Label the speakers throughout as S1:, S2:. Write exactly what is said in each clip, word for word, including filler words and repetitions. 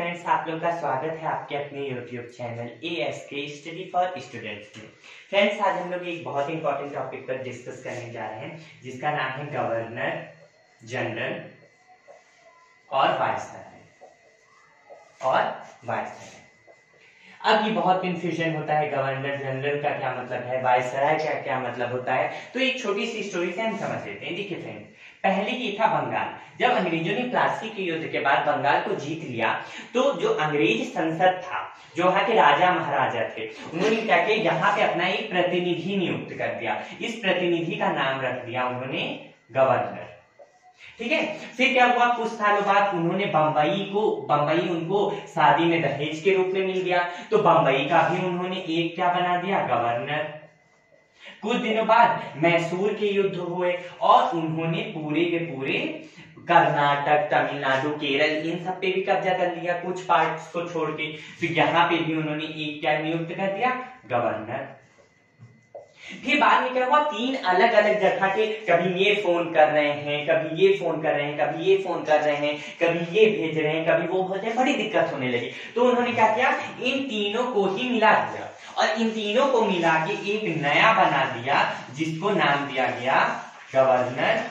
S1: Friends, आप लोगों का स्वागत है आपके अपने YouTube channel A S K study for students में। फ्रेंड्स, आज हम लोग एक बहुत इंपॉर्टेंट टॉपिक पर डिस्कस करने जा रहे हैं जिसका नाम है गवर्नर जनरल और वायसराय और वायसराय। अब ये बहुत कंफ्यूजन होता है, गवर्नर जनरल का क्या मतलब है, वायसराय का क्या मतलब होता है। तो एक छोटी सी स्टोरी से हम समझ लेते हैं। देखिए फ्रेंड्स, पहले ये था बंगाल। जब अंग्रेजों ने प्लासी के युद्ध के बाद बंगाल को जीत लिया तो जो अंग्रेज संसद था, जो वहां के राजा महाराजा थे, उन्होंने क्या किया, यहाँ पे अपना एक प्रतिनिधि नियुक्त कर दिया। इस प्रतिनिधि का नाम रख दिया उन्होंने गवर्नर। ठीक है। फिर क्या हुआ, कुछ सालों बाद उन्होंने बंबई को बंबई उनको शादी में दहेज के रूप में मिल गया, तो बंबई का भी उन्होंने एक क्या बना दिया, गवर्नर। कुछ दिनों बाद मैसूर के युद्ध हुए और उन्होंने पूरे के पूरे कर्नाटक, तमिलनाडु, केरल इन सब पे भी कब्जा कर लिया, कुछ पार्ट्स को छोड़ के। फिर यहाँ पे भी उन्होंने एक क्या नियुक्त कर दिया, गवर्नर। फिर बाद में क्या हुआ, तीन अलग अलग जगह के, कभी ये फोन कर रहे हैं, कभी ये फोन कर रहे हैं, कभी ये फोन कर रहे हैं, कभी ये भेज रहे हैं, कभी वो भेज रहे हैं, बड़ी दिक्कत होने लगी। तो उन्होंने क्या किया, इन तीनों को ही मिला दिया और इन तीनों को मिला के एक नया बना दिया जिसको नाम दिया गया गवर्नर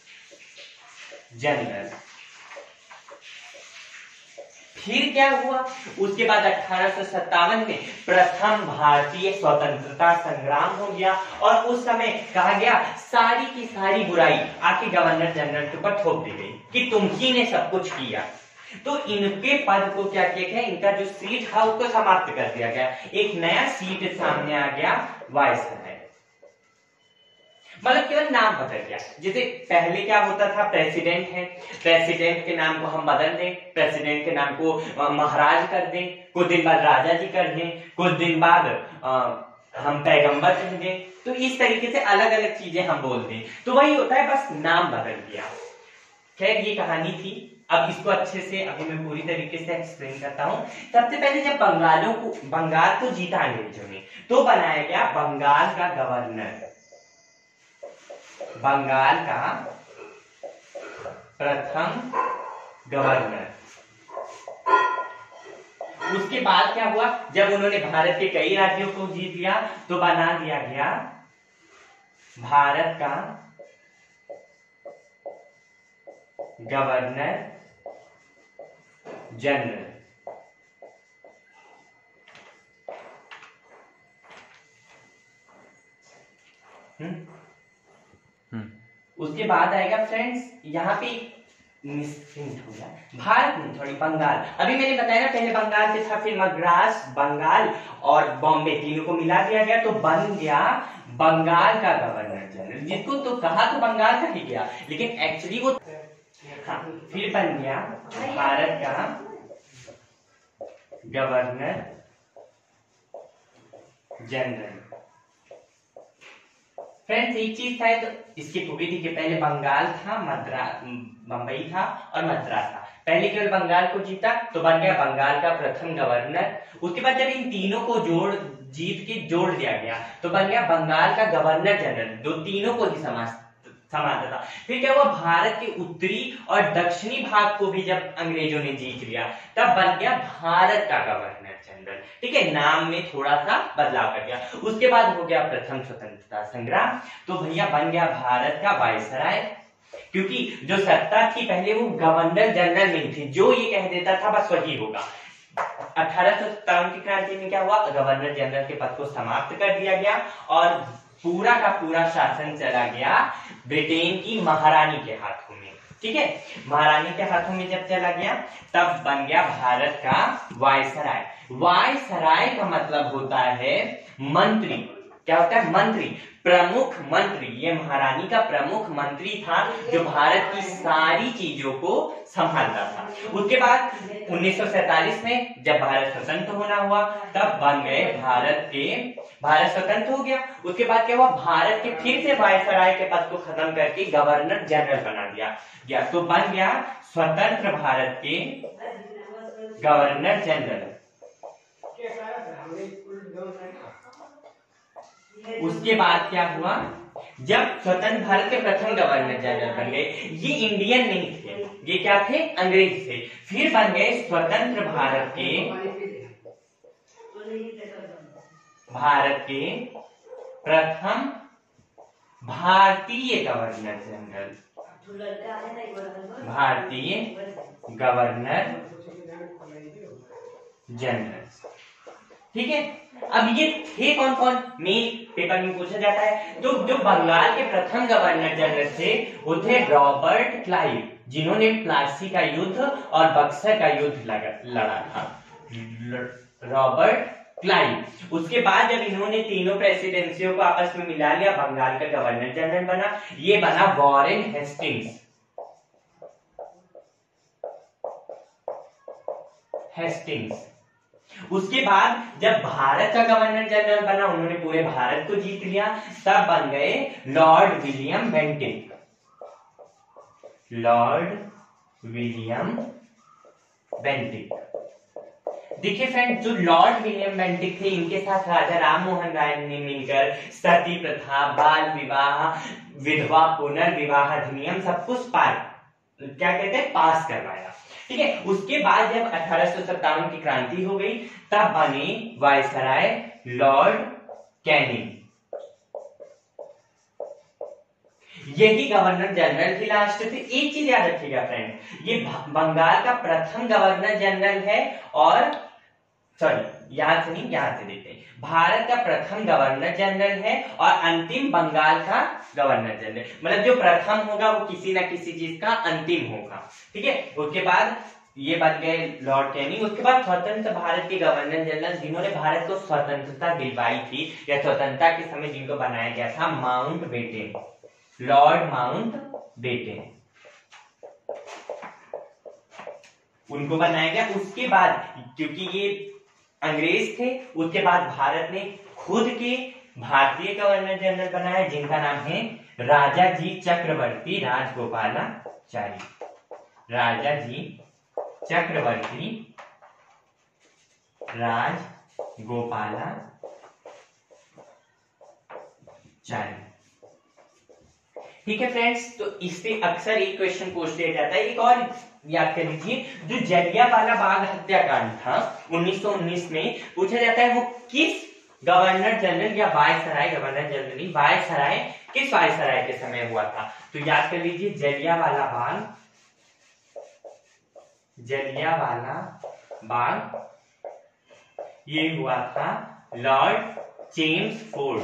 S1: जनरल। फिर क्या हुआ, उसके बाद अठारह सौ सत्तावन में प्रथम भारतीय स्वतंत्रता संग्राम हो गया और उस समय कहा गया सारी की सारी बुराई आके गवर्नर जनरल के ऊपर थोप दी गई कि तुम ही ने सब कुछ किया। तो इनके पद को क्या किया गया, इनका जो सीट था उसको समाप्त कर दिया गया, एक नया सीट सामने आ गया, वायसराय। मतलब केवल नाम बदल गया। जैसे पहले क्या होता था, प्रेसिडेंट है, प्रेसिडेंट के नाम को हम बदल दें, प्रेसिडेंट के नाम को महाराज कर दें, कुछ दिन बाद राजा जी कर दें, कुछ दिन बाद आ, हम पैगंबर कह दें। तो इस तरीके से अलग अलग चीजें हम बोल दें, तो वही होता है, बस नाम बदल गया। खैर, ये कहानी थी। अब इसको अच्छे से अभी मैं पूरी तरीके से एक्सप्लेन करता हूं। सबसे पहले जब बंगालों को बंगाल को जीता अंग्रेजों ने, तो बनाया गया बंगाल का गवर्नर, बंगाल का प्रथम गवर्नर। उसके बाद क्या हुआ, जब उन्होंने भारत के कई राज्यों को जीत लिया तो बना दिया गया भारत का गवर्नर जनरल। हम्म उसके बाद आएगा फ्रेंड्स, यहाँ पे मिसप्रिंट हो गया, भारत में थोड़ी बंगाल। अभी मैंने बताया ना, पहले बंगाल से था, फिर मद्रास, बंगाल और बॉम्बे तीनों को मिला दिया गया, तो बन गया बंगाल का गवर्नर जनरल। जिसको तो कहा तो बंगाल का ही गया, लेकिन एक्चुअली वो हाँ, फिर बन गया भारत का गवर्नर जनरल। फ्रेंड्स, एक चीज था, तो इसकी खूबी थी कि पहले बंगाल था, मद्रास, बंबई था और मद्रास था। पहले केवल बंगाल को जीता तो बन गया बंगाल का प्रथम गवर्नर। उसके बाद जब इन तीनों को जोड़ जीत के जोड़ दिया गया तो बन गया बंगाल का गवर्नर जनरल, दो तीनों को ही समाज समानता था। फिर क्या हुआ, भारत के उत्तरी और दक्षिणी भाग को भी जब अंग्रेजों ने जीत लिया तब बन गया भारत का गवर्नर जनरल। ठीक है, नाम में थोड़ा सा बदलाव कर दिया। उसके बाद हो गया प्रथम स्वतंत्रता संग्राम, तो भैया बन गया भारत का वायसराय। क्योंकि जो सत्ता थी पहले वो गवर्नर जनरल में थी, जो ये कह देता था बस वही होगा। अठारह सौ सत्तावन की क्रांति में क्या हुआ, गवर्नर जनरल के पद को समाप्त कर दिया गया और पूरा का पूरा शासन चला गया ब्रिटेन की महारानी के हाथों में। ठीक है, महारानी के हाथों में जब चला गया तब बन गया भारत का वायसराय। वायसराय का मतलब होता है मंत्री। क्या होता है, मंत्री, प्रमुख मंत्री। ये महारानी का प्रमुख मंत्री था जो भारत की सारी चीजों को संभालता था। उसके बाद उन्नीस सौ सैतालीस में जब भारत स्वतंत्र होना हुआ तब बन गए भारत के भारत स्वतंत्र हो गया। उसके बाद क्या हुआ, भारत के फिर से वायसराय के पद को खत्म करके गवर्नर जनरल बना दिया गया, तो बन गया स्वतंत्र भारत के गवर्नर जनरल। उसके बाद क्या हुआ, जब स्वतंत्र भारत के प्रथम गवर्नर जनरल बन गए, ये इंडियन नहीं थे, ये क्या थे, अंग्रेज थे। फिर बन गए स्वतंत्र भारत के भारत के प्रथम भारतीय गवर्नर जनरल, भारतीय गवर्नर जनरल। ठीक है, अब ये थे कौन कौन, मेन पेपर में पूछा जाता है। तो जो बंगाल के प्रथम गवर्नर जनरल थे वो थे रॉबर्ट क्लाइव, जिन्होंने प्लासी का युद्ध और बक्सर का युद्ध लड़ा था, रॉबर्ट क्लाइव। उसके बाद जब इन्होंने तीनों प्रेसिडेंसियों को आपस में मिला लिया, बंगाल का गवर्नर जनरल बना, ये बना वॉरेन हेस्टिंग्स। हेस्टिंग्स उसके बाद जब भारत का गवर्नर जनरल बना, उन्होंने पूरे भारत को जीत लिया, तब बन गए lord William Bentinck. Lord William Bentinck. देखिए फ्रेंड, जो लॉर्ड विलियम बेंटिक थे, इनके साथ राजा राम मोहन राय ने मिलकर सती प्रथा, बाल विवाह, विधवा पुनर्विवाह अधिनियम सब कुछ पार क्या कहते हैं पास करवाया। ठीक है, उसके बाद जब अठारह सौ सत्तावन की क्रांति हो गई, तब बने वायसराय लॉर्ड कैनिंग। यही गवर्नर जनरल की लास्ट थे। एक चीज याद रखिएगा फ्रेंड, ये बंगाल का प्रथम गवर्नर जनरल है, और सॉरी यहां से नहीं, यहां से देखते हैं, भारत का प्रथम गवर्नर जनरल है और अंतिम बंगाल का गवर्नर जनरल। मतलब जो प्रथम होगा वो किसी ना किसी चीज का अंतिम होगा। ठीक है, उसके बाद ये बन गए लॉर्ड कैनिंग। उसके बाद स्वतंत्र भारत के गवर्नर जनरल, जिन्होंने भारत को स्वतंत्रता दिलवाई थी, या स्वतंत्रता के समय जिनको बनाया गया था, Mountbatten, lord Mountbatten, उनको बनाया गया। उसके बाद क्योंकि ये अंग्रेज थे, उसके बाद भारत ने खुद के भारतीय गवर्नर जनरल बनाया, जिनका नाम है राजा जी चक्रवर्ती राजगोपालाचारी। राजा जी चक्रवर्ती राजगोपालाचारी। ठीक है फ्रेंड्स, तो इससे अक्सर एक क्वेश्चन पूछ लिया जाता है। एक और याद कर लीजिए, जो जलियांवाला बाग हत्याकांड था उन्नीस सौ उन्नीस में, पूछा जाता है वो किस गवर्नर जनरल या वायसराय, गवर्नर जनरल वायसराय, किस वायसराय के समय हुआ था। तो याद कर लीजिए, जलियांवाला बाग, जलियांवाला बाग ये हुआ था लॉर्ड जेम्स फोर्ड,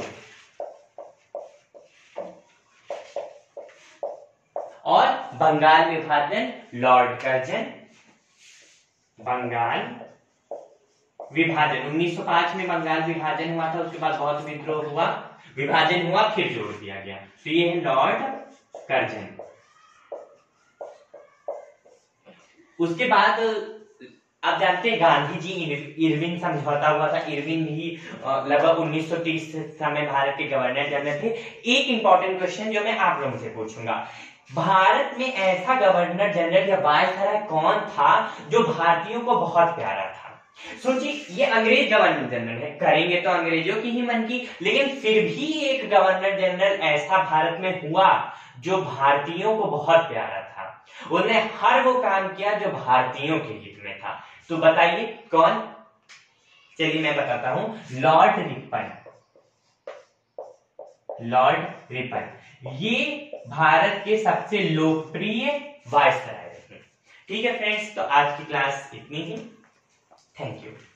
S1: और बंगाल विभाजन लॉर्ड कर्जन। बंगाल विभाजन उन्नीस सौ पाँच में बंगाल विभाजन हुआ था, उसके बाद बहुत विद्रोह हुआ, विभाजन हुआ, फिर जोड़ दिया गया। तो ये है लॉर्ड कर्जन। उसके बाद आप जानते हैं गांधी जी इरविन समझौता हुआ था। इरविन भी लगभग उन्नीस सौ तीस समय भारत के गवर्नर जनरल थे। एक इंपॉर्टेंट क्वेश्चन जो मैं आप लोगों से पूछूंगा, भारत में ऐसा गवर्नर जनरल या वायसराय कौन था जो भारतीयों को बहुत प्यारा था। सोचिए, ये अंग्रेज गवर्नर जनरल है, करेंगे तो अंग्रेजों की ही मन की, लेकिन फिर भी एक गवर्नर जनरल ऐसा भारत में हुआ जो भारतीयों को बहुत प्यारा था। उन्होंने हर वो काम किया जो भारतीयों के हित में था। तो बताइए कौन? चलिए मैं बताता हूं, लॉर्ड रिपन। लॉर्ड रिपन ये भारत के सबसे लोकप्रिय वायसराय थे। ठीक है फ्रेंड्स, तो आज की क्लास इतनी ही। Thank you.